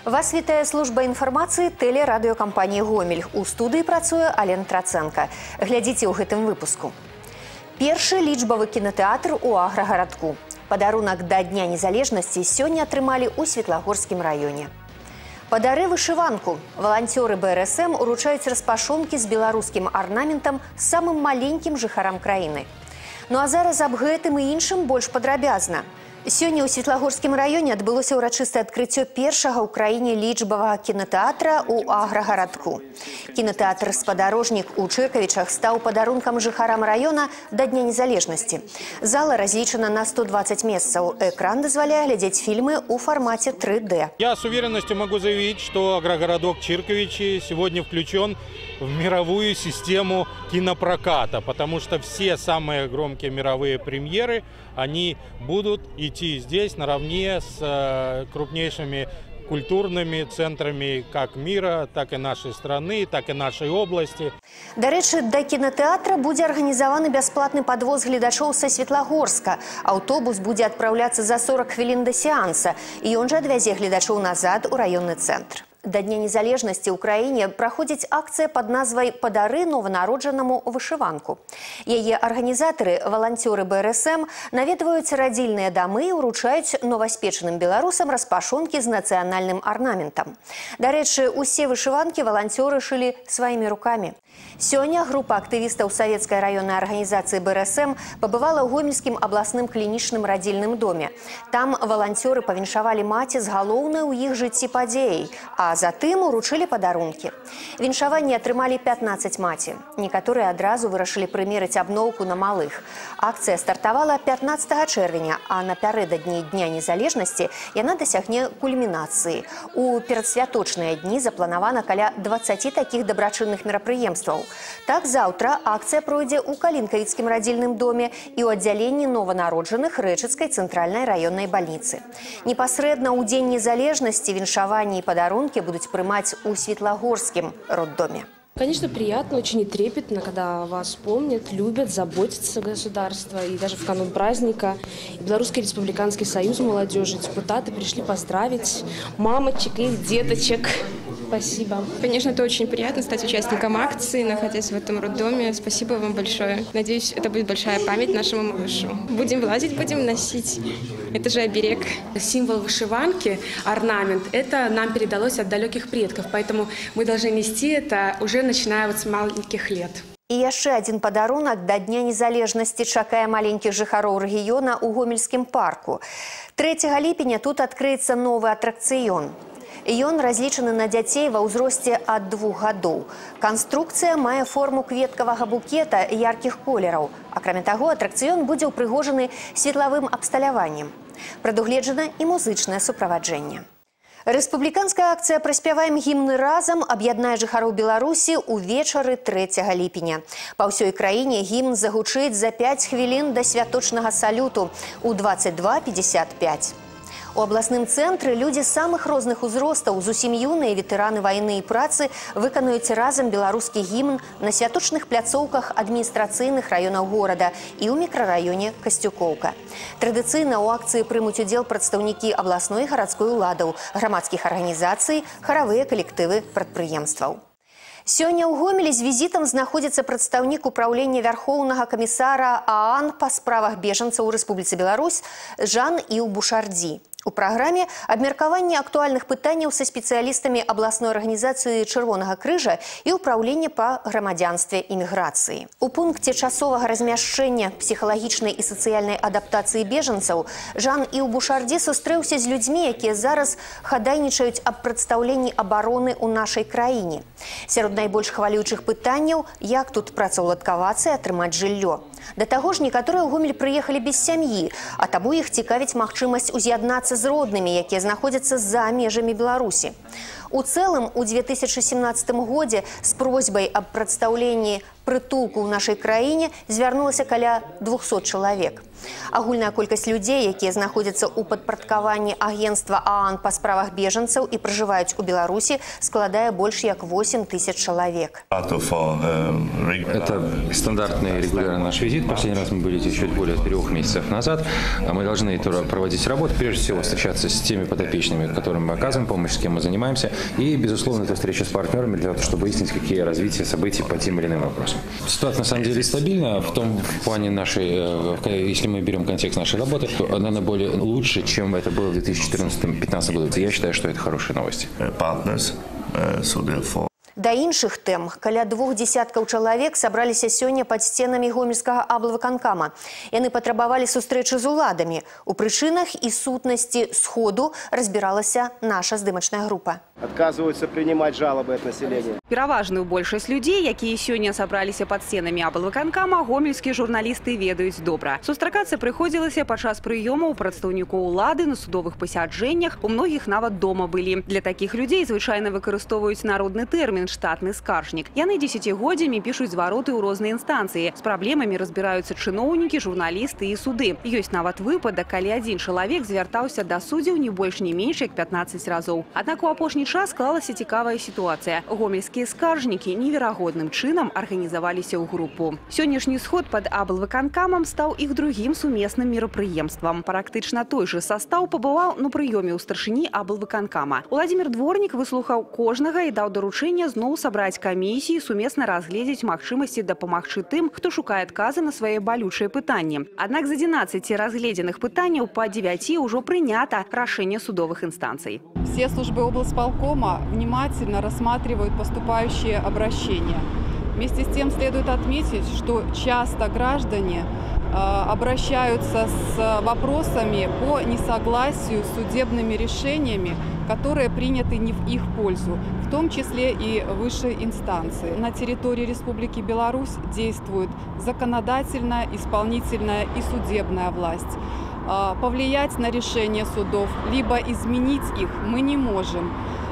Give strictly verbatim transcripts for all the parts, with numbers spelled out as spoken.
Вас вітае служба інфармацыі тэлерадыёкампаніі «Гомель». У студыі працуе Алена Трацэнка. Глядзіце ў гэтым выпуску. Першы лічбавы кінатэатр у аграгарадку. Падарунак да Дня незалежнасці сёння атрымалі ў Светлагорскім раёне. Падары вышыванку. Валанцёры бэ эр эс эм уручаюць распашонкі з беларускім арнаментам самым маленькім жыхарам краіны. Ну а зараз аб гэтым і іншым больш падрабязна. Сёння ў Светлагорскім раёне адбылося ўрачыстае адкрыццё першага ў краіне лічбавага кінатэатра ў аграгарадку. Кінатэатр «Спадарожнік» у Чыркавічах стаў падарункам жыхарам раёна да Дня незалежнасці. Зала разлічана на сто двадцать месцаў. Экран дазваляе глядзець фильмы ў формате три дэ. Я с уверенностью могу заявить, что агрогородок Чирковичи сегодня включен в мировую систему кинопроката, потому что все самые громкие мировые премьеры, они будут идти здесь наравне с крупнейшими культурными центрами как мира, так и нашей страны, так и нашей области. Дарэчы, да кінатэатра будзе арганізаваны бясплатны падвоз гледачоў са Светлагорска. Аўтобус будзе адпраўляцца за сорок хвілін да сеанса, і ён жа адвязе гледачоў назад у раённы цэнтр. Да Дня незалежнасці ў краіне праходзіць акцыя пад назвай «Падары нованароджанаму вышыванку». Яе арганізатары, валанцёры бэ эр эс эм, наведваюць радзільныя дамы і ўручаюць новаспечаным беларусам распашонкі з нацыянальным арнаментам. Дарэчы, усе вышыванкі валанцёры шылі сваімі рукамі. Сёння група актывістаў савецкай раённай арганізацыі бэ эр эс эм пабывала ў Гомельскім абласным клінічным радзільным доме. Там валанцёры павіншавалі маці з галоўнай у іх жыцці падзеяй, а затым уручылі падарункі. Віншаванні атрымалі пятнаццаць маці. Некаторыя адразу вырашылі прымерыць абноўку на малых. Акцыя стартавала пятнаццатага чэрвеня, а напярэдадні Дня незалежнасці яна дасягне кульмінацыі. У перадсвяточныя дні запланавана каля дваццаці такіх дабрачынных мерапрыемстваў. Так, заўтра акцыя пройдзе ў Калінкавіцкім радзільным доме і ў аддзяленні нованароджаных Рэчыцкай цэнтральнай раённай бальніцы. Непасрэдна ў Дзень незалежнасці віншаванні і падарункі будут принимать у Светлагорским роддоме. Конечно, приятно, очень трепетно, когда вас помнят, любят, заботятся государство. И даже в канун праздника Белорусский республиканский союз молодежи, депутаты пришли поздравить мамочек и деточек. Спасибо. Конечно, это очень приятно стать участником акции, находясь в этом роддоме. Спасибо вам большое. Надеюсь, это будет большая память нашему малышу. Будем влазить, будем носить. Это же оберег. Символ вышиванки, орнамент, это нам передалось от далеких предков. Поэтому мы должны нести это уже начиная вот с маленьких лет. І яшчэ адзін падарунак да Дня незалежнасці чакае маленькіх жыхароў рэгіёна ў Гомельскім парку. трэцяга ліпеня тут адкрыецца новы атракцыён. Ён разлічаны на дзяцей ва ўзросце ад двух гадоў. Канструкцыя мае форму кветкавага букета яркіх колераў. Акрамя таго, атракцыён будзе ўпрыгожаны светлавым абсталяваннем. Прадугледжана і музычнае суправаджэнне. Рэспубліканская акцыя «Праспяваем гімны разам» аб'яднае жыхароў Беларусі ўвечары трэцяга ліпеня. Па ўсёй краіне гімн загучыць за пяць хвілін да святочнага салюту ў дваццаць два пятьдесят пять. У абласным цэнтры людзі самых розных узростаў, зусім юныя ветэраны вайны і працы выканаюць разам беларускі гімн на святочных пляцоўках адміністрацыйных раёнаў горада і ў мікрараёне Касцюкоўка. Традыцыйна ў акцыі прымуць удзел прадстаўнікі абласной і гарадской уладаў, грамадскіх арганізацый, харавыя калектывы прадпрыемстваў. Сёння ў Гомелі з візітам знаходзіцца прадстаўнік упраўлення Вярхоўнага камісара ААН па справах бежанцаў у Рэспубліцы Беларусь Жан-Іў Бушардзі. У праграме абмеркаванне актуальных пытанняў са спецыялістамі абласной арганізацыі Чырвонага крыжа і ўпраўлення па грамадзянстве і міграцыі. У пункце часовага размяшчэння псіхалагічнай і сацыяльнай адаптацыі бежанцаў Жан-Іў Бушардзі сустрэўся з людзьмі, якія зараз хадайнічаюць аб прадстаўленні абароны ў нашай краіне. Сярод найбольш хвалюючых пытанняў, як тут працаўладкавацца і атрымаць жыллё. Да таго ж, некаторыя ў Гомель прыехалі без сям'і, а таму іх цікавіць магчымасць уз'яднацца з роднымі, якія знаходзяцца за межамі Беларусі. У цэлым, у две тысячы семнадцатым годзе з просьбай аб прадстаўленні прытулку ў нашай краіне звярнулася каля двухсот чалавек. Агульная колькасць людзей, якія знаходзяцца ў падпарадкаванні агентства ААН па справах бежанцаў і пражываюць у Беларусі, складае больш як восемь тысяч человек. Это стандартный регулярный наш визит. Последний раз мы были здесь чуть более трех месяцев назад. Мы должны проводить работу, прежде всего встречаться с теми подопечными, которым мы оказываем помощь, с кем мы занимаемся. И, безусловно, это встреча с партнерами для того, чтобы выяснить, какие развития событий по тем или иным вопросам. Ситуация на самом деле стабильна. В том плане нашей, если мы берем контекст нашей работы, то она наиболее лучше, чем это было в две тысячи четырнадцатом — две тысячи пятнадцатом году. Я считаю, что это хорошие новости. Да іншых тэм. Каля двух десяткаў чалавек сабраліся сёння пад сценамі гомельскага аблвыканкама. Яны патрабавалі сустрэчы з уладамі. У прычынах і сутнасці сходу разбіралася наша здымачная група. Отказываются принимать жалобы от населения. Пераважную большасць людзей, якія сёння сабраліся пад сценамі аблвыканкама, гомельскія журналісты ведаюць добра. Сустракацца прыходзілася падчас прыёмаў прадстаўнікоў улады на судовых пасяджэннях, у многіх нават дома былі. Для такіх людзей звычайна выкарыстоўваюць народны тэрмін штатны скаржнік. Яны дзесяцігоддзямі пішуць звароты ў розныя інстанцыі. З праблемамі разбіраюцца чыноўнікі, журналісты і суды. Ёсць нават выпадак, калі адзін чалавек звяртаўся да суддзяў не больш не менш як пятнаццаць разоў. Аднак у апошні час склалася цікавая сітуацыя. Гомельскія скаржнікі неверагодным чынам арганізаваліся ў групу. Сённяшні сход пад аблвыканкамам стаў іх другім сумесным мерапрыемствам. Практычна той жа састаў пабываў на прыёме ў старшыні аблвыканкама. Уладзімір Дворнік выслухаў кожнага і даў даручэнне зноў сабраць камісіі, сумесна разгледзець магчымасці дапамагчы тым, хто шукае адказы на свае балючыя пытанні. Аднак з адзінаццаці разгледзеных пытанняў па дзевяці ўжо прынята рашэнне судовых инстанций. Все службы облсполкома внимательно рассматривают поступающие обращения. Вместе с тем следует отметить, что часто граждане э, обращаются с вопросами по несогласию с судебными решениями, которые приняты не в их пользу, в том числе и высшей инстанции. На территории Республики Беларусь действует законодательная, исполнительная и судебная власть. Повлиять на решения судов, либо изменить их мы не можем.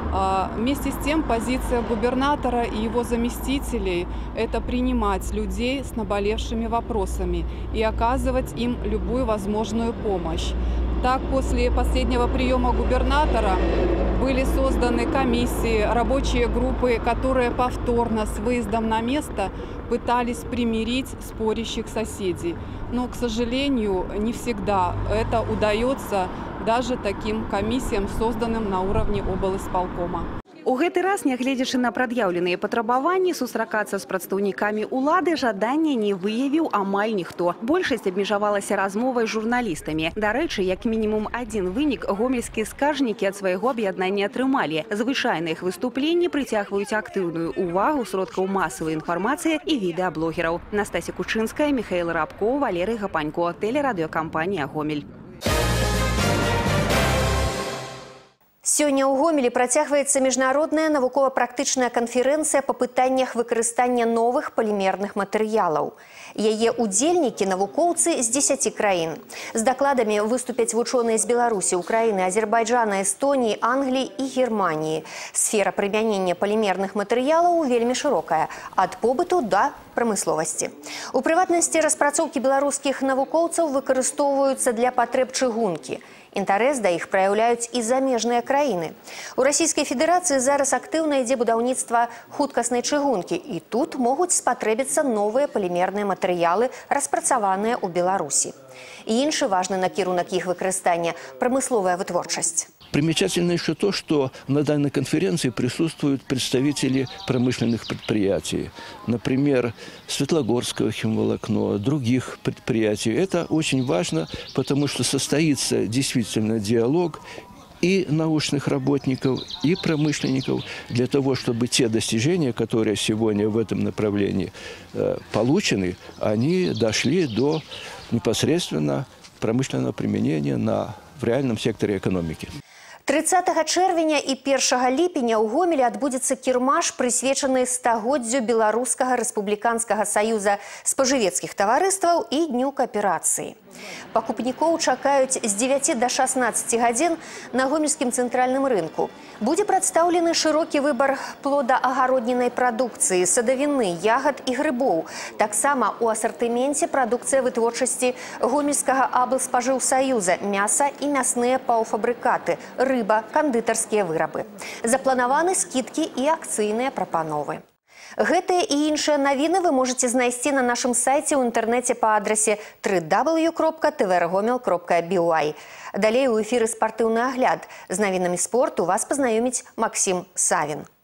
Вместе с тем позиция губернатора и его заместителей – это принимать людей с наболевшими вопросами и оказывать им любую возможную помощь. Так, после последнего приема губернатора были созданы комиссии, рабочие группы, которые повторно с выездом на место пытались примирить спорящих соседей. Но, к сожалению, не всегда это удается даже таким комиссиям, созданным на уровне облисполкома. У гэты раз, нягледзячы на прад'яўленыя патрабаванні, сустракацца з прадстаўнікамі улады жадання не выявіў амаль ніхто. Большасць абмежавалася размовай з журналістамі. Дарэчы, як мінімум адзін вынік гомельскія скаржнікі ад свайго аб'яднання атрымалі. Звычайна іх выступленні прыцягваюць актыўную увагу сродкаў масавай інфармацыі і відэаблогераў. Настасья Кучынская, Михаил Рабко, Валерий Гапанько, телерадыёкампанія «Гомель». Сёння ў Гомелі працягваецца міжнародная навукова-практычная канферэнцыя па пытаннях выкарыстання новых палімерных матэрыялаў. Яе удзельнікі – навукоўцы з дзесяці краін. З дакладамі выступяць вучоныя з Беларусі, Украіны, Азербайджана, Эстоніі, Англіі і Германіі. Сфера прымянення палімерных матэрыялаў вельмі шырокая – ад побыту да прамысловасці. У прыватнасці, распрацоўкі беларускіх навукоўцаў выкарыстоўваюцца для патрэб чыгункі. Інтарэс да іх праяўляюць і замежныя краіны. У Расійскай Федэрацыі зараз актыўна ідзе будаўніцтва хуткаснай чыгункі, і тут могуць спатрэбіцца новыя палімерныя матэрыялы, распрацаваныя ў Беларусі. І іншы важны накірунак іх выкарыстання – прамысловая вытворчасць. Примечательно еще то, что на данной конференции присутствуют представители промышленных предприятий. Например, Светлогорского химволокно, других предприятий. Это очень важно, потому что состоится действительно диалог и научных работников, и промышленников для того, чтобы те достижения, которые сегодня в этом направлении э, получены, они дошли до непосредственно промышленного применения на, в реальном секторе экономики. трыццатага чэрвеня і першага ліпеня ў Гомелі адбудзецца кірмаш, прысвечаны стагоддзю Беларускага рэспубліканскага саюза спажывецкіх таварыстваў і дню кааперацыі. Пакупнікоў чакаюць з дзевяці да шаснаццаці гадзін на гомельскім цэнтральным рынку. Будзе прадстаўлены шырокі выбар плода-агароднінай прадукцыі, садавіны, ягад і грыбоў. Таксама ў асартыменце прадукцыя вытворчасці гомельскага аблспажыўсаюза, мяса і мясныя паўфабрыкаты, рыба, кандытарскія вырабы. Запланаваны скідкі і акцыйныя прапановы. Гэтыя і іншыя навіны вы можаце знайсці на нашым сайце ў інтэрнэце па адрасе дабл ю дабл ю дабл ю кропка тэ вэ эр гомель кропка бі уай. Далей у эфіры спартыўны агляд. З навінамі спорту вас пазнаёміць Максім Савін.